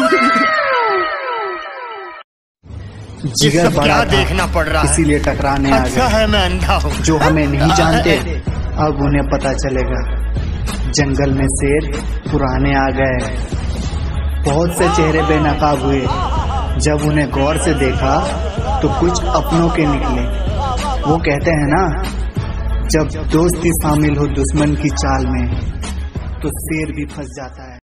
जिगर बड़ा देखना पड़ रहा है, इसीलिए टकराने आ अच्छा गए। है मैं अंधा हूँ। जो हमें नहीं जानते अब उन्हें पता चलेगा। जंगल में शेर पुराने आ गए। बहुत से चेहरे बेनकाब हुए। जब उन्हें गौर से देखा तो कुछ अपनों के निकले। वो कहते हैं ना, जब दोस्ती शामिल हो दुश्मन की चाल में तो शेर भी फंस जाता है।